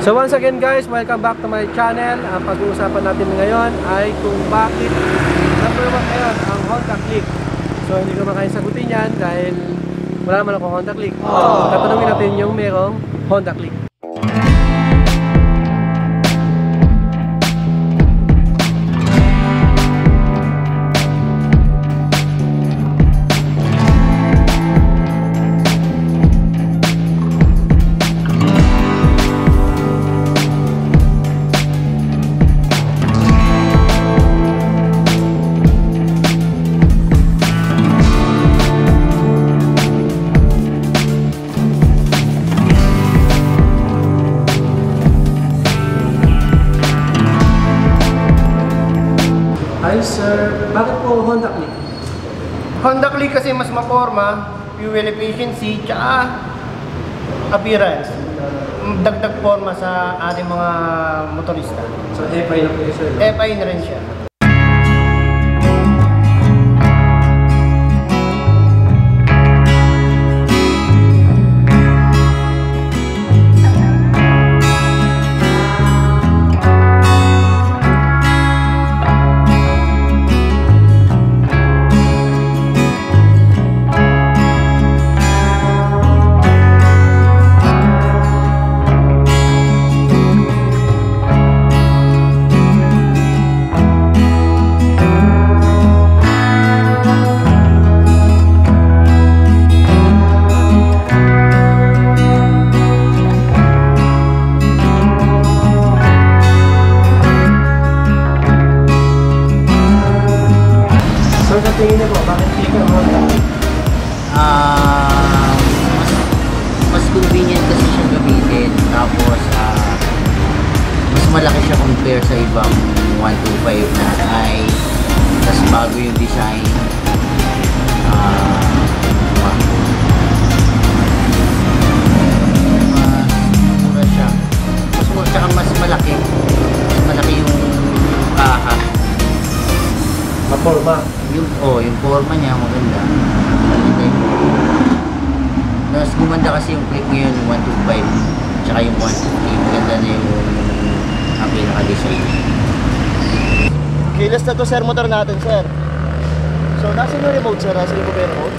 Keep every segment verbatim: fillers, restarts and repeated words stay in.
So once again guys, welcome back to my channel. Ang pag-uusapan natin ngayon ay kung bakit number one ngayon ang Honda Click. So hindi ko makain sagutin yan dahil wala naman ako Honda Click. So tatanungin natin yung merong Honda Click. Hi sir, bakit po Honda Click? Honda Click kasi mas maporma, fuel efficiency, tsaka appearance. Dagdag forma sa ating mga motorista. So F I na po sir? F I na rin siya. Tingin niyo po, bakit click ang Honda? Ah, mas, mas convenient kasi siyang gamitin. Tapos, ah, mas malaki siya compare sa ibang one twenty-five na ay tas bago yung design. Ah, mas mura siya. Mas mura, tsaka mas malaki. Mas malaki yung kaha. Maporma. Yung, oh, yung forma niya maganda. Tapos gumanda kasi yung click ngayon, yung one twenty-five tsaka yung one fifty. Maganda na yung ang pinaka-design. Keyless na to sir, motor natin sir. So nasa yung remote sir, nasa yung remote.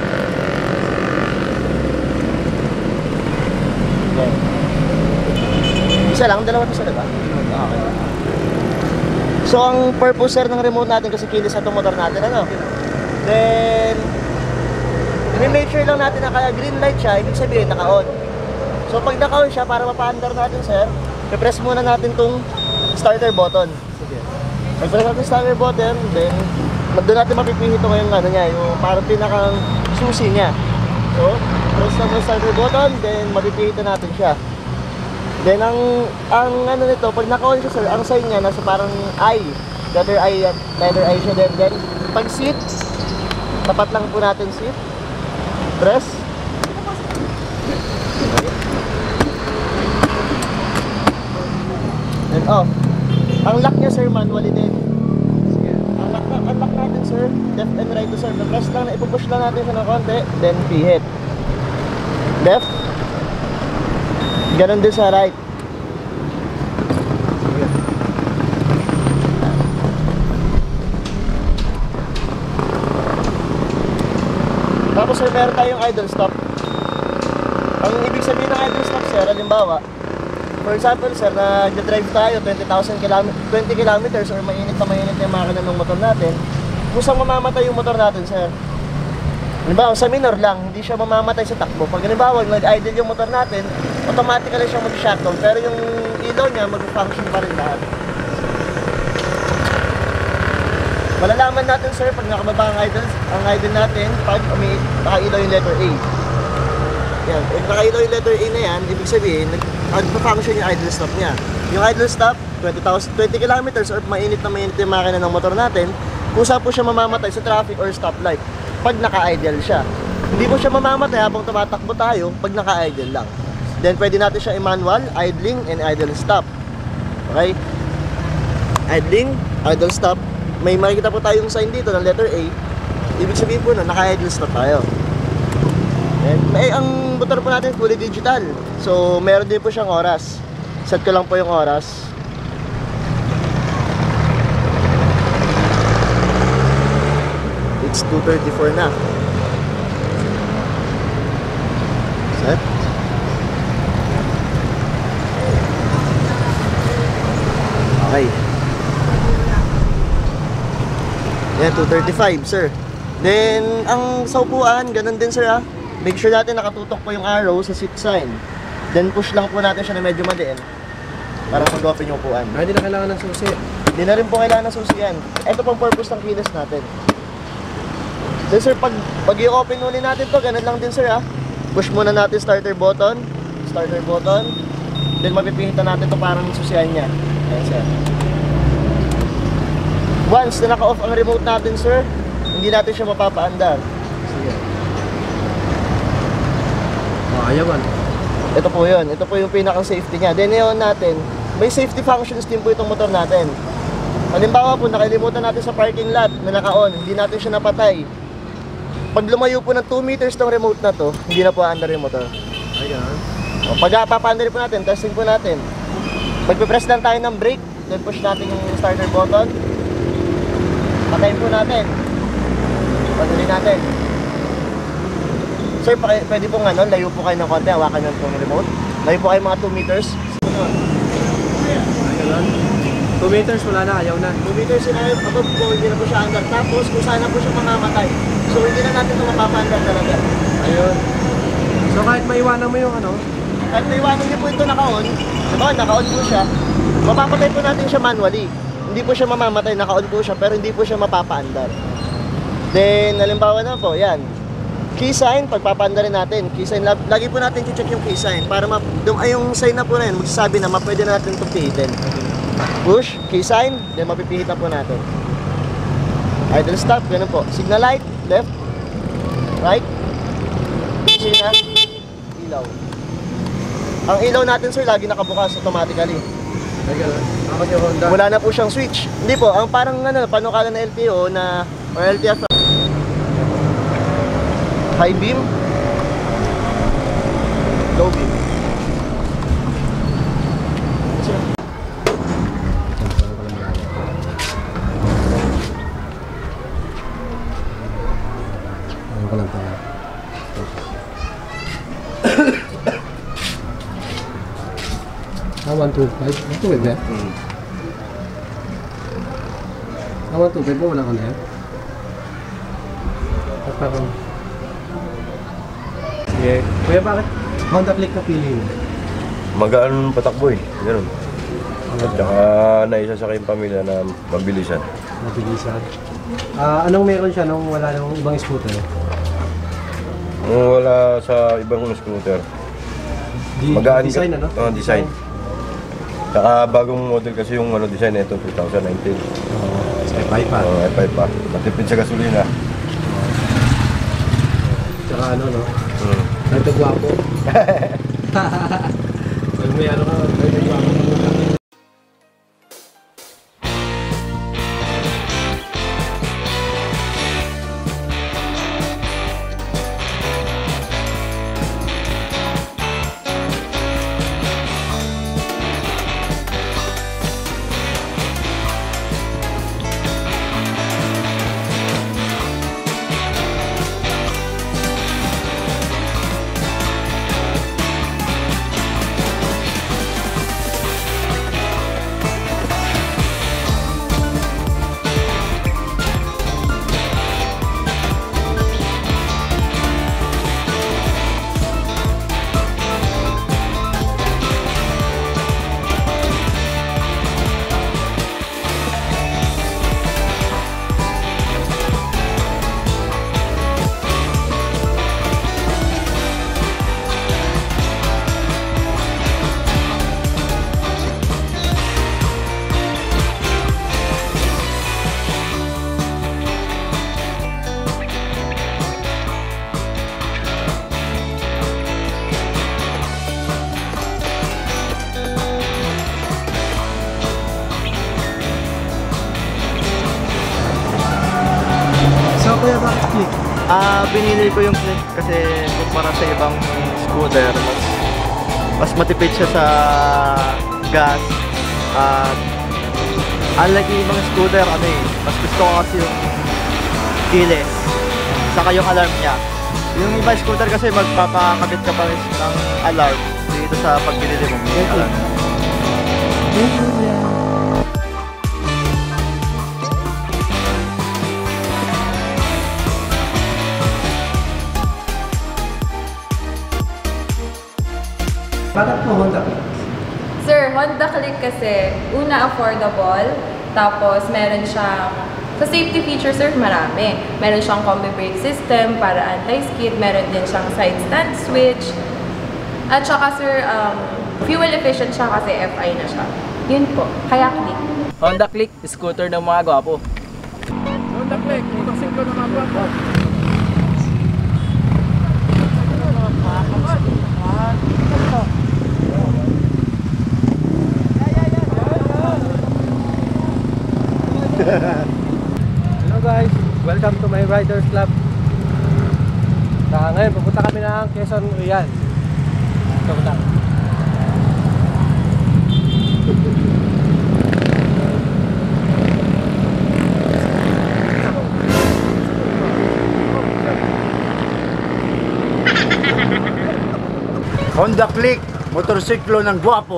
Okay. Isa lang, dalawa to sir, diba? Okay. So ang purpose sir ng remote natin kasi kilis na itong motor natin, ano? Then i-make sure lang natin na kaya green light siya, ibig sabihin naka-on. So pag naka-on siya, para mapa-under natin sir, i-press muna natin itong starter button. Sige. Pag-press natin starter button, then doon natin mapipihit ito ngayong ano niya, yung parang pinakang susi niya. So press natin yung starter button, then mapipihit natin siya. Then ang ang ano nito, pag naka-on siya sir, ang sign niya nasa parang I, letter I, letter I siya din. Then pag seat, tapat lang po natin seat. Press. Then off. Ang lock niya sir, manually din. Ang lock, ang lock natin sir, left and right to sir. Press lang, ipupush lang natin siya ng konti, then pihit. Left. Ganon din sa right. Tapos sir, meron tayong idle stop. Ang ibig sabihin ng idle stop sir, halimbawa, for example sir, na drive tayo twenty thousand kilometers or mainit na mainit yung makina ng motor natin, kusang mamamatay yung motor natin sir. Halimbawa, sa minor lang, hindi siya mamamatay sa takbo. Pag halimbawa, nag-idle yung motor natin, automatically siyang mag-shutdown, pero yung ilaw niya mag-function pa rin lahat. Malalaman natin sir pag nakababa ang idle, ang idle natin pag may nakailaw yung letter A. Yan, pag nakailaw yung letter A na yan, ibig sabihin nag-function yung idle stop niya. Yung idle stop, twenty kilometers or mainit na mainit yung makina ng motor natin, kusa po siya mamamatay sa traffic or stoplight pag naka-idle siya. Hindi po siya mamamatay habang tumatakbo tayo pag naka-idle lang. Then pwede natin siya i-manual, idling, and idle stop. Okay? Idling, idle stop. May makikita po tayong sign dito ng letter A. Ibig sabihin po na naka-idle stop tayo. And, eh, ang motor po natin fully digital. So, meron din po siyang oras. Set ko lang po yung oras. It's two thirty-four na. Set. Okay. Yan, two thirty-five, sir. Then, ang sa upuan, ganun din, sir, ah. Make sure natin nakatutok po yung arrow sa seat sign. Then, push lang po natin siya na medyo madiin para mag-open yung upuan. Ay, hindi na kailangan ng susi. Hindi na rin po kailangan ng susi yan. Ito pang purpose ng keyless natin. Then, sir, pag, pag i-open ulit natin to, ganun lang din, sir, ah. Push muna natin starter button. Starter button. Then, mapipihitan natin to parang susian niya. Ayan, sir. Once na naka-off ang remote natin, sir, hindi natin siya mapapaandar. Sige. Oh, ayawan. Ito po yun. Ito po yung pinaka-safety niya. Then, yun natin, may safety functions din po itong motor natin. Halimbawa po, nakalimutan natin sa parking lot na naka-on, hindi natin siya napatay. Pag lumayo po ng two meters ng remote na to, hindi na po aandar yung motor. Ay, ganun. O, pag papaandar po natin, testing po natin. Magpipress lang tayo ng brake, then push natin yung starter button. Patayin po natin. Patuloy natin. Sir, paki- pwede pong ano, layo po kayo ng konti, hawakan nyo itong remote. Layo po kayo mga two meters. Ay, ganun. two meters, wala na, ayaw na. two meters in air, above po, hindi na po siya andar. Tapos, kung sana po siya mamamatay. So, hindi na natin ito mapapaandar talaga. Ayun. So kahit maiwanan mo yung ano, Kahit naiwanan niyo po ito naka-on, diba, naka-on po siya, mapapatay po natin siya manually. Hindi po siya mamamatay, naka-on po siya, pero hindi po siya mapapaandar. Then, halimbawa na po, yan. Key sign, pagpapaandarin natin. Key sign, lagi po natin i-check yung key sign para ma dum ay yung sign na po na yun, magsasabi na mapwede na natin itong pihitin. Push, key sign, then mapipihit na po natin. Idle stop, ganun po. Signal light, left, right, signal, ilaw. Ang ilaw natin, sir, lagi nakabukas automatically. ay ganun. Ako yung Honda. Wala na po siyang switch. Hindi po, ang parang ano, panukala na L T O na, or L T F. High beam, low beam. Sir. Ayun ko lang tayo. Ah, one two five? one two five ba? Hmm. Ah, one two five mo, wala ka na yan? At parang... Sige. Kuya, bakit Honda Click na pili mo? Magaan patakbo eh, gano'n. At saka naisasakay yung pamilya na mabilisan. Mabilisan. Ah, anong meron siya nung wala nang ibang scooter? Kung wala sa ibang scooter, Di, magaan design, ka- ano? Oo, design. Saka bagong model kasi yung ano, design nito, twenty nineteen. Oo, sa F I pa. Oo, F I pa. Matipid sa gasolina. Tsaka ano, no? Hmm. Nagtagwapo. Well, may ano ka, nagtagwapo. So, kuya, bakit Click? Ah, binili ko yung Click kasi kumpara sa ibang scooter, mas mas matipid siya sa gas. At unlike yung ibang scooter, ano eh, mas gusto ko kasi yung keyless. Saka yung alarm niya. Yung ibang scooter kasi magpapakabit ka pa rin ng alarm dito sa pagbili mo. Yung alarm. Bakit po Honda? Sir, Honda Click kasi, una affordable, tapos meron siyang, sa safety features sir, marami. Meron siyang combi brake system para anti-skid, meron din siyang side stand switch, at saka sir, um, fuel efficient siya kasi F I na siya. Yun po, kaya Click. Honda Click, scooter ng mga gwapo. Honda Click, motorsiklo na mga po. Hello guys, welcome to my Riders Club. Sa ngayon, pupunta kami ng Quezon Real. Ito po lang. Honda Click, motorsiklo ng gwapo.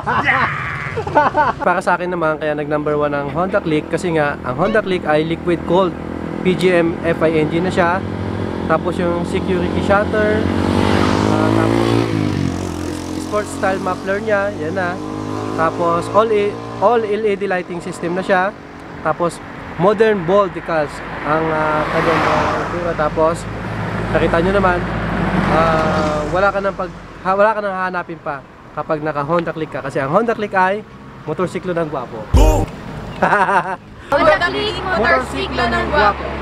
Para sa akin naman, kaya nag number one ang Honda Click kasi nga, ang Honda Click ay liquid cooled P G M F I engine na siya. Tapos yung security shutter, uh, tapos sports style muffler niya, yan na. Tapos all, e all L E D lighting system na siya. Tapos modern bold decals ang uh, kanyang uh, tapos nakita nyo naman, uh, wala ka nang pag ha, wala ka nang hahanapin pa kapag naka Honda Click ka kasi ang Honda Click ay motorsiklo ng gwapo. Honda Click, motorsiklo ng gwapo.